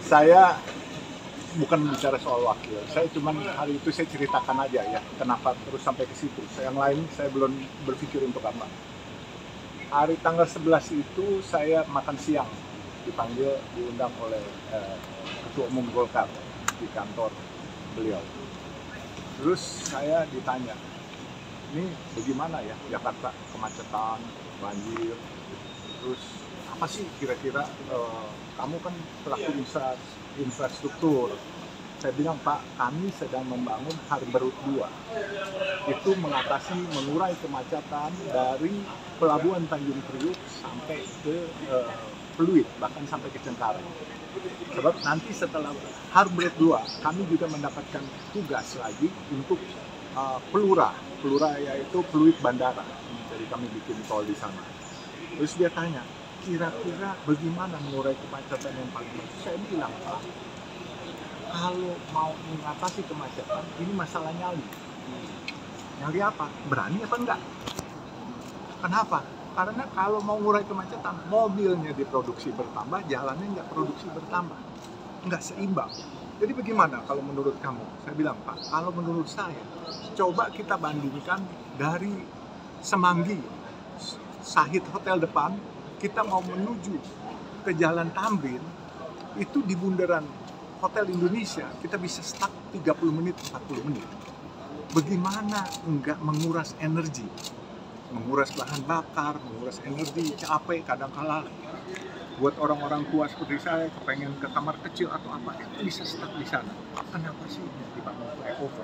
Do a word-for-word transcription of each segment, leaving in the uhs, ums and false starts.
Saya bukan bicara soal wakil, saya cuman hari itu saya ceritakan aja ya, kenapa terus sampai ke situ. Yang lain saya belum berpikir untuk apa. Hari tanggal sebelas itu saya makan siang, dipanggil, diundang oleh eh, Ketua Umum Golkar di kantor beliau. Terus saya ditanya, ini bagaimana ya Jakarta, kemacetan, banjir, terus apa sih kira-kira eh, kamu kan pelaku infrastruktur. Saya bilang, Pak, kami sedang membangun Harbor dua. Itu mengatasi, mengurai kemacetan dari Pelabuhan Tanjung Priuk sampai ke uh, Pluit, bahkan sampai ke Cengkareng. Sebab nanti setelah Harbor dua, kami juga mendapatkan tugas lagi untuk uh, Pelura. Pelura yaitu Pluit Bandara. Jadi kami bikin tol di sana. Terus dia tanya, kira-kira bagaimana mengurai kemacetan yang paling baik? Saya bilang, Pak, kalau mau mengatasi kemacetan, ini masalah nyali. Nyali apa? Berani apa enggak? Kenapa? Karena kalau mau mengurai kemacetan, mobilnya diproduksi bertambah, jalannya nggak produksi bertambah. Nggak seimbang. Jadi bagaimana kalau menurut kamu? Saya bilang, Pak, kalau menurut saya, coba kita bandingkan dari Semanggi, Sahid Hotel depan, kita mau menuju ke Jalan Tamrin, itu di bundaran Hotel Indonesia, kita bisa stuck tiga puluh menit, empat puluh menit. Bagaimana enggak menguras energi? Menguras bahan bakar, menguras energi, capek kadang-kala. Buat orang-orang tua seperti saya, kepengen ke kamar kecil atau apa, itu bisa stuck di sana. Kenapa sih dibangun flyover?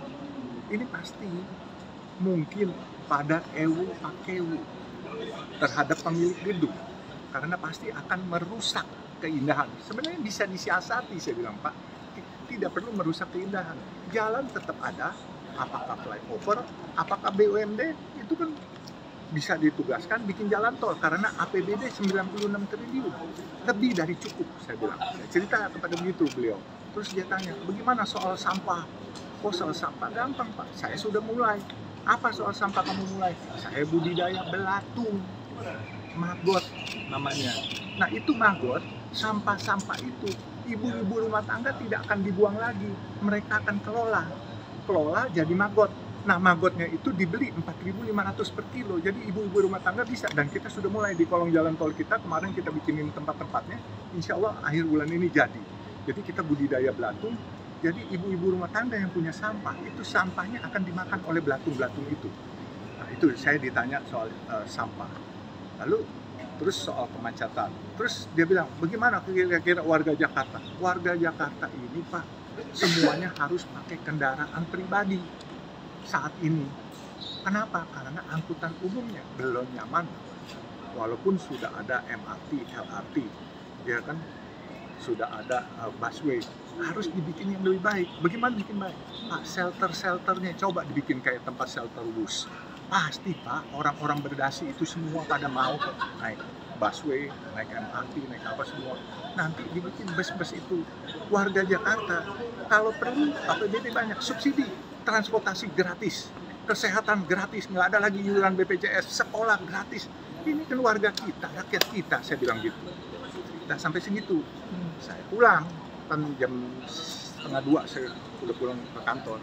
Ini pasti mungkin pada ewu pakewu terhadap pemilik gedung, karena pasti akan merusak keindahan. Sebenarnya bisa disiasati, saya bilang, Pak, tidak perlu merusak keindahan. Jalan tetap ada, apakah flyover, apakah B U M D, itu kan bisa ditugaskan bikin jalan tol, karena A P B D sembilan puluh enam triliun, lebih dari cukup, saya bilang. Saya cerita kepada begitu beliau. Terus dia tanya, bagaimana soal sampah? Oh, soal sampah gampang, Pak, saya sudah mulai. Apa soal sampah kamu mulai? Saya budidaya belatung, maggot namanya. Nah, itu maggot, sampah-sampah itu ibu-ibu rumah tangga tidak akan dibuang lagi, mereka akan kelola kelola jadi maggot. Nah, maggotnya itu dibeli empat ribu lima ratus per kilo, jadi ibu-ibu rumah tangga bisa. Dan kita sudah mulai di kolong jalan tol kita, kemarin kita bikinin tempat-tempatnya, insya Allah akhir bulan ini jadi. Jadi kita budidaya belatung, jadi ibu-ibu rumah tangga yang punya sampah, itu sampahnya akan dimakan oleh belatung-belatung itu. Nah, itu saya ditanya soal uh, sampah. Lalu terus soal kemacetan. Terus dia bilang, bagaimana kira-kira warga Jakarta? Warga Jakarta ini, Pak, semuanya harus pakai kendaraan pribadi saat ini. Kenapa? Karena angkutan umumnya belum nyaman. Walaupun sudah ada M R T, L R T, ya kan, sudah ada uh, busway, harus dibikin yang lebih baik. Bagaimana bikin baik? Pak, shelter-shelternya coba dibikin kayak tempat shelter bus. Pasti, Pak, orang-orang berdasi itu semua pada mau naik busway, naik M R T, naik apa semua. Nanti dibikin bus-bus itu. Warga Jakarta, kalau perlu A P B D banyak, subsidi, transportasi gratis, kesehatan gratis, nggak ada lagi iuran B P J S, sekolah gratis. Ini kan warga kita, rakyat kita, saya bilang gitu. Nah, sampai segitu, saya pulang, kan jam setengah dua saya udah pulang ke kantor.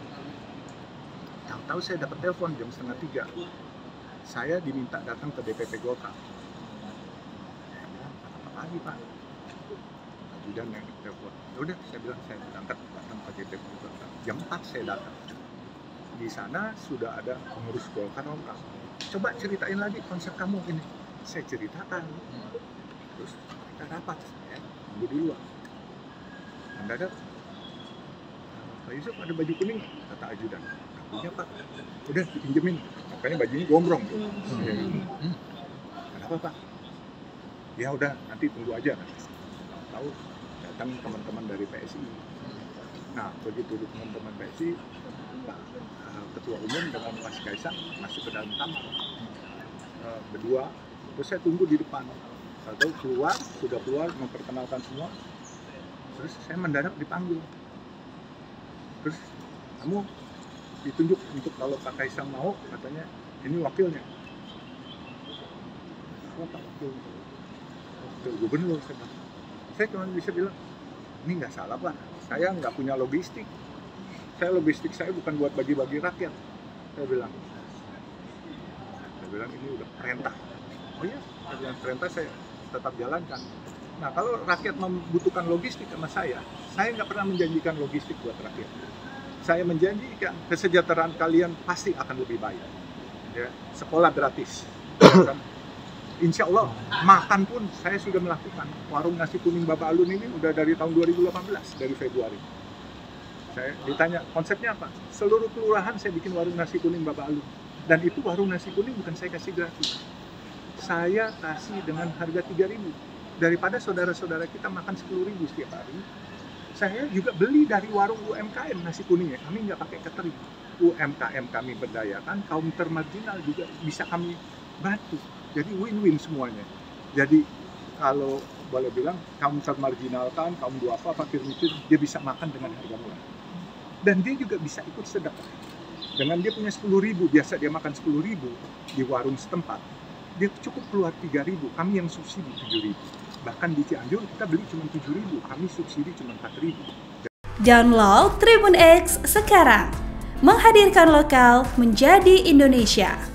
Tahu-tahu saya dapat telepon jam setengah tiga. Saya diminta datang ke D P P Golkar. Saya bilang, apa lagi, Pak? Ajudan yang telepon. Ya udah, saya bilang saya berangkat datang ke D P P Golkar. Jam empat saya datang. Di sana sudah ada pengurus Golkar lokal. Coba ceritain lagi konsep kamu ini. Saya ceritakan. Terus kita rapat, ya, tunggu di luar. Mendadak, Pak Yusuf ada baju kuning, kata ajudan. Punya, Pak, udah dipinjemin, makanya bajunya gombrong. Hmm. Ya. Hmm. Kenapa, Pak? Ya udah, nanti tunggu aja. Tahu datang teman-teman dari P S I. Nah, begitu teman-teman P S I, Pak Ketua Umum dengan Mas Kaisang masuk ke dalam kamar uh, berdua. Terus saya tunggu di depan. Lalu keluar, sudah keluar memperkenalkan semua. Terus saya mendadak dipanggil. Terus kamu ditunjuk untuk kalau Pak Kaisang mau, katanya ini wakilnya. Apa Pak wakil? Wakil gubernur. Saya, saya cuma bisa bilang, ini nggak salah Pak, saya nggak punya logistik, saya logistik saya bukan buat bagi-bagi rakyat. Saya bilang, saya bilang ini udah perintah. Oh iya, saya bilang perintah saya tetap jalankan. Nah kalau rakyat membutuhkan logistik sama saya, saya nggak pernah menjanjikan logistik buat rakyat. Saya menjanjikan kesejahteraan kalian pasti akan lebih baik. Ya, sekolah gratis. Insya Allah, makan pun saya sudah melakukan. Warung nasi kuning Bapak Alun ini udah dari tahun dua ribu delapan belas, dari Februari. Saya ditanya, konsepnya apa? Seluruh kelurahan saya bikin warung nasi kuning Bapak Alun. Dan itu warung nasi kuning bukan saya kasih gratis. Saya kasih dengan harga tiga ribu. Daripada saudara-saudara kita makan sepuluh ribu setiap hari, saya juga beli dari warung U M K M nasi kuningnya. Kami nggak pakai catering. U M K M kami berdayakan, kaum termarginal juga bisa kami bantu. Jadi win-win semuanya. Jadi kalau boleh bilang kaum termarginalkan, kaum duafa, fakir miskin, dia bisa makan dengan harga murah. Dan dia juga bisa ikut sedekah. Dengan dia punya sepuluh ribu, biasa dia makan sepuluh ribu di warung setempat, dia cukup keluar tiga ribu, kami yang subsidi tujuh ribu. Bahkan di Cianjur kita beli cuma tujuh ribu, kami subsidi cuma empat ribu. Download Tribun X sekarang, menghadirkan lokal menjadi Indonesia.